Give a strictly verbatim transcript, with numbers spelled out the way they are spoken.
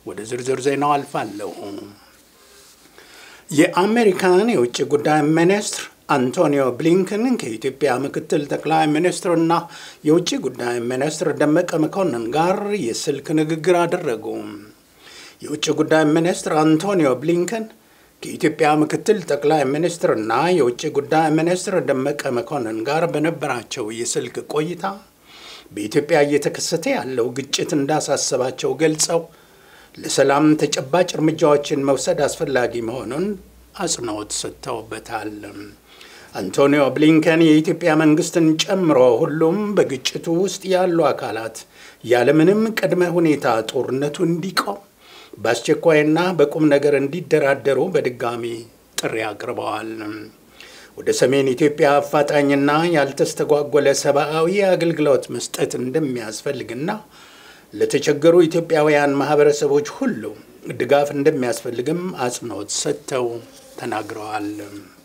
ወደ ዝርዝር ዜናው አልፋለሁ። የአሜሪካን የውጭ ጉዳይ ሚኒስትር አንቶኒዮ ብሊንከን ከኢትዮጵያ ምክትል ጠቅላይ ሚኒስትርና የውጭ ጉዳይ ሚኒስትር ደመቀ መኮንን ጋር የስልክ ንግግር አደረጉ። የውጭ ጉዳይ ሚኒስትር አንቶኒዮ ብሊንከን ከኢትዮጵያ ምክትል ጠቅላይ ሚኒስትርና የውጭ ጉዳይ ሚኒስትር ደመቀ መኮንን ጋር በነበራቸው የስልክ ቆይታ በኢትዮጵያ እየተከሰተ ያለው ግጭት እንዳሳሰባቸው ገልጸው ለሰላም ተጨባጭ እርምጃዎችን መውሰድ አስፈላጊ መሆኑን አጽንኦት ሰጥተውበታል። አንቶኒዮ ብሊንከን የኢትዮጵያ መንግስትን ጨምሮ ሁሉም በግጭቱ ውስጥ ያሉ አካላት ያለምንም ቅድመ ሁኔታ ጦርነቱ እንዲቆም በአስቸኳይና በቁም ነገር እንዲደራደሩ በድጋሚ ጥሪ አቅርበዋል። ወደ ሰሜን ኢትዮጵያ አፋጣኝና ያልተስተጓጎለ ሰብአዊ አገልግሎት መስጠት እንደሚያስፈልግና ለተቸገሩ ኢትዮጵያውያን ማህበረሰቦች ሁሉ ድጋፍ እንደሚያስፈልግም አጽንኦት ሰጥተው ተናግረዋል።